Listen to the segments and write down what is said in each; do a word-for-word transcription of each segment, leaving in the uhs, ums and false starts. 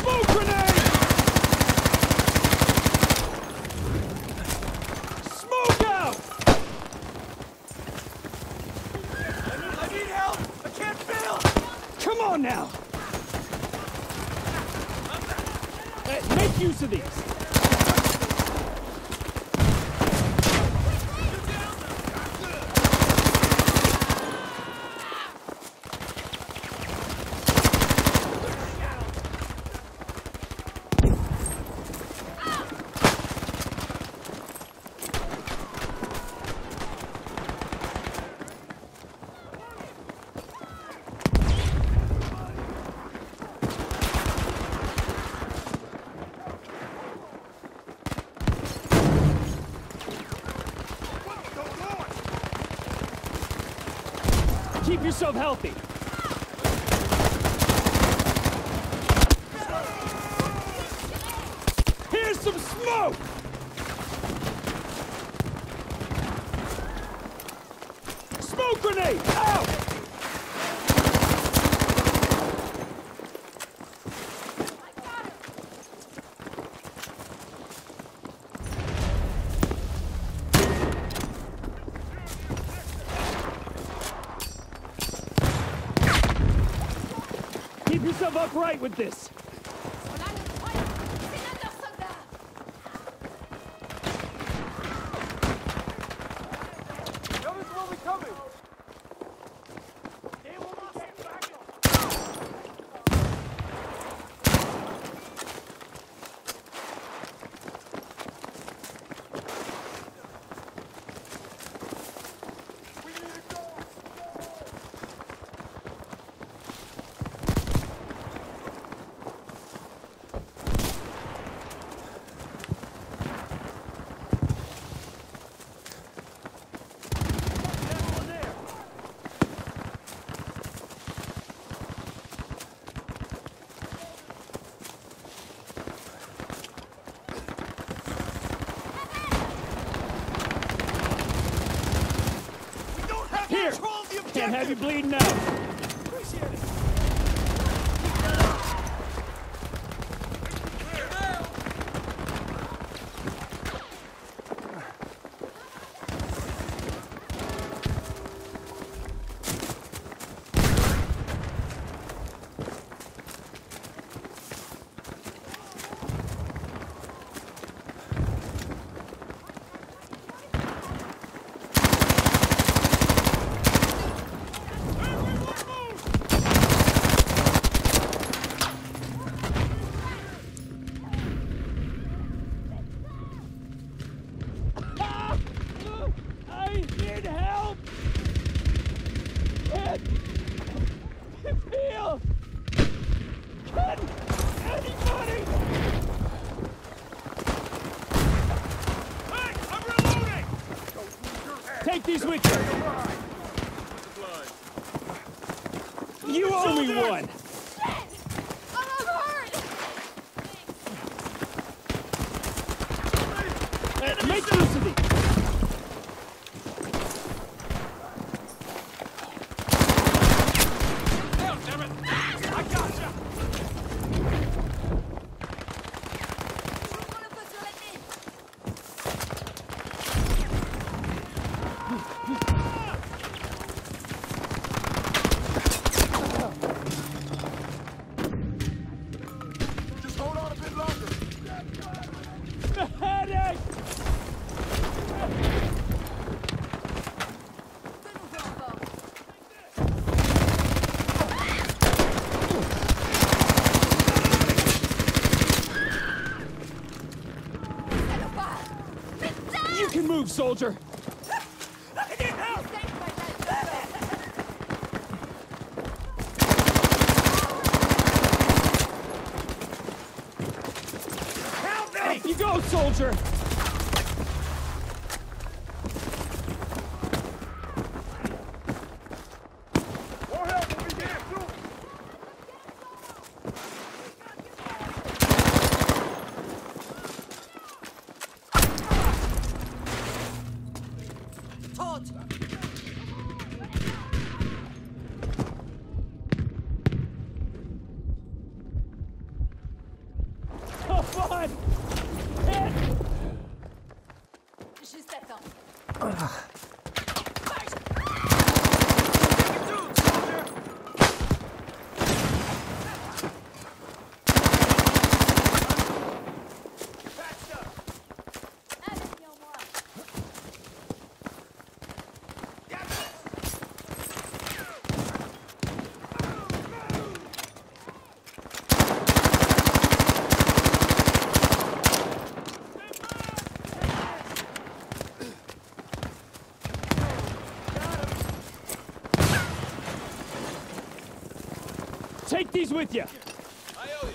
Smoke grenade! Smoke out! I need, I need help! I can't feel! Come on now! Hey, make use of these! Keep yourself healthy. Here's some smoke! Smoke grenade! Out! Keep yourself upright with this. Here! Can't have you bleeding out. Appreciate it. I need help! Can you feel? Can anybody? Hey, I'm reloading! Take these with you. You owe me one. Uh, make use of these. Just hold on a bit longer. Medic! You can move, soldier. I need help! Help me! Up you go, soldier. More help when we get through. Todd! on! Hit! Juste attends. Avec en moi. Take these with you! I owe you.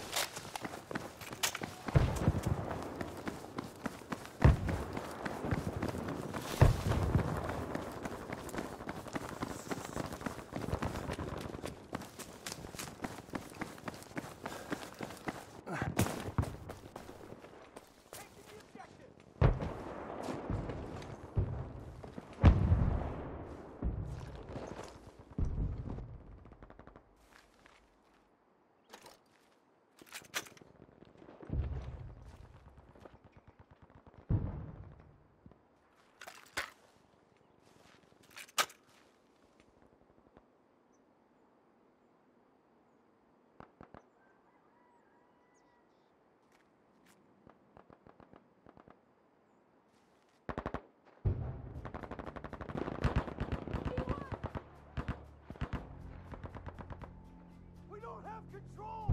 We don't have control!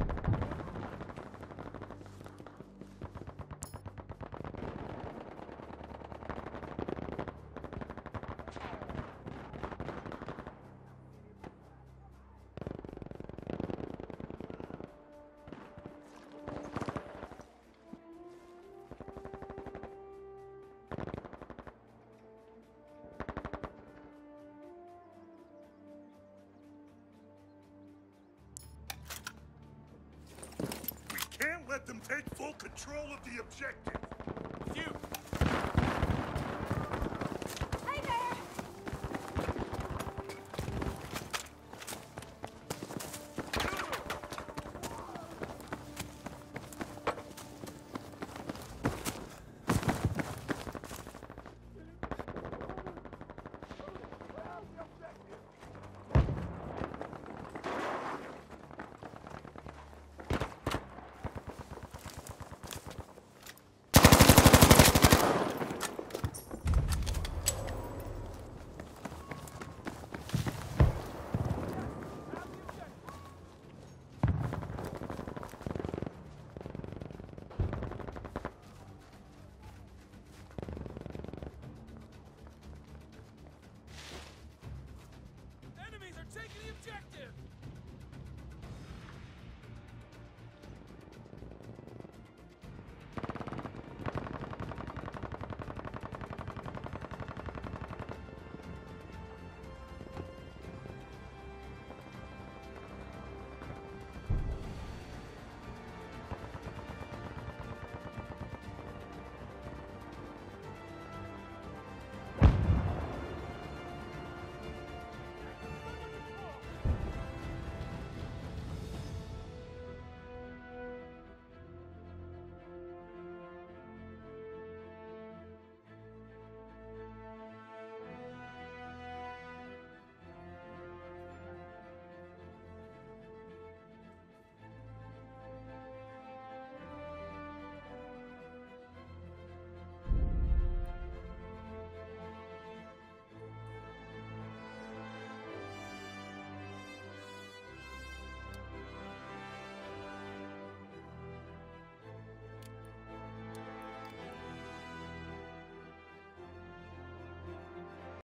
Can't let them take full control of the objective.